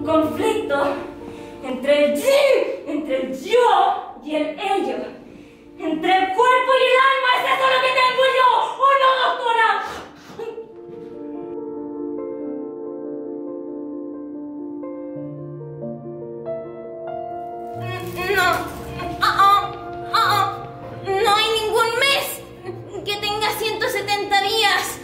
un conflicto entre el yo y el ello. Entre el cuerpo y el alma, ¿es eso lo que tengo yo? ¿O no, doctora? No hay ningún mes que tenga 170 días.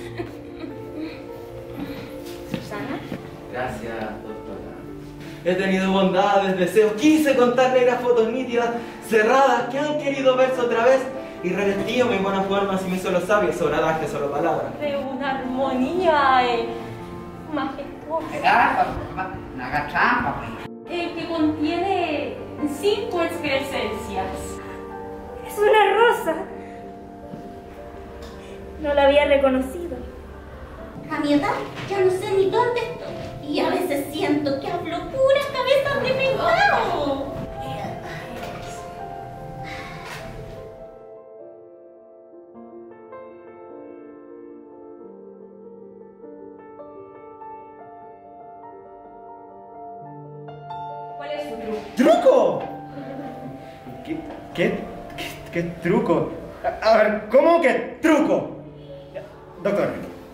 ¿Susana? Gracias, doctora. He tenido bondades, deseos, quise contar negras fotos nítidas, cerradas, que han querido verse otra vez y revestido mi buena forma si me solo sabio, sobradaje, solo palabras. De una armonía majestuosa. No haga trampa, Que contiene 5 excrescencias. Es una rosa. No la había reconocido. A mi edad ya no sé ni dónde estoy. Y a veces siento que hablo puras cabezas de pecado. ¿Cuál es su truco? ¿Truco? ¿Qué truco? A ver, ¿cómo que truco? Doctor.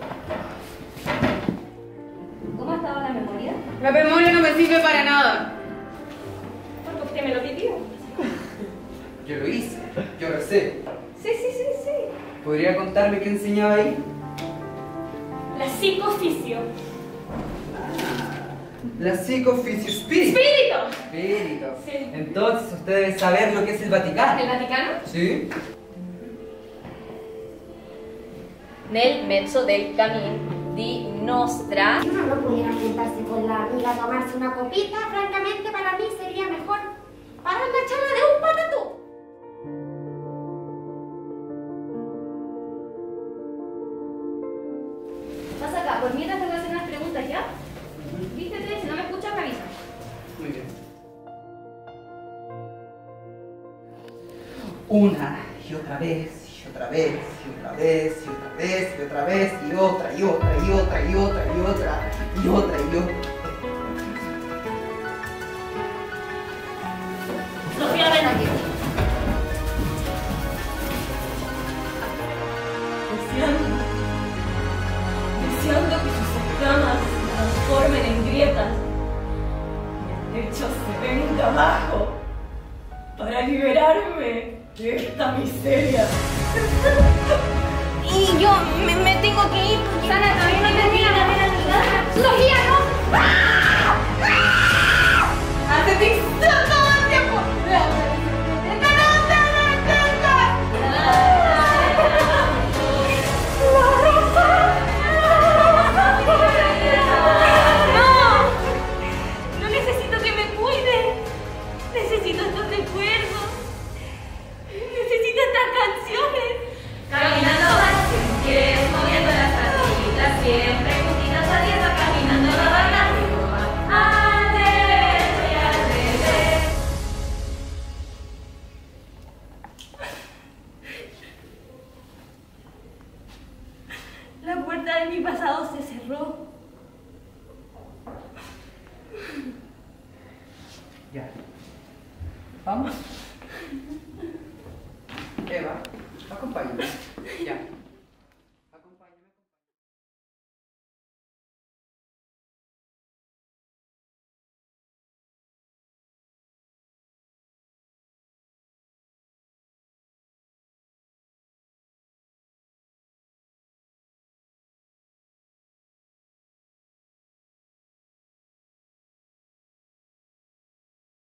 ¿Cómo ha estado la memoria? La memoria no me sirve para nada. Porque usted me lo pidió. Yo lo hice, yo lo sé. Sí. ¿Podría contarme qué enseñaba ahí? La psicoficio. La psicoficio espíritu. ¡Espíritu! Sí. Entonces usted debe saber lo que es el Vaticano. ¿El Vaticano? ¿Sí? Nel mezzo del camin di nostra. Si uno no pudiera juntarse con la amiga a tomarse una copita, francamente para mí sería mejor parar la charla de un patatú. Pasa acá, por mientras te voy a hacer unas preguntas, ¿ya? Vístete, si no me escuchas, me avisas. Muy bien. Una y otra vez, y otra vez, y otra vez, y otra vez, y otra vez, y otra, y otra, y otra, y otra, y otra, y otra, y otra. Sofía, ven aquí. Deseando que sus escamas se transformen en grietas y el techo se venga abajo para liberarme de esta miseria. Y yo me tengo que ir. Sana, todavía no termina, ven a mi casa. ¡Sofía, no! ¡Hacete todo el tiempo! No necesito que me cuide. Necesito estos recuerdos. Necesito estas canciones. Caminando siempre, moviendo las patitas siempre, juntitas a tierra, caminando la barra al derecho y al revés. La puerta de mi pasado se cerró. Ya. Vamos.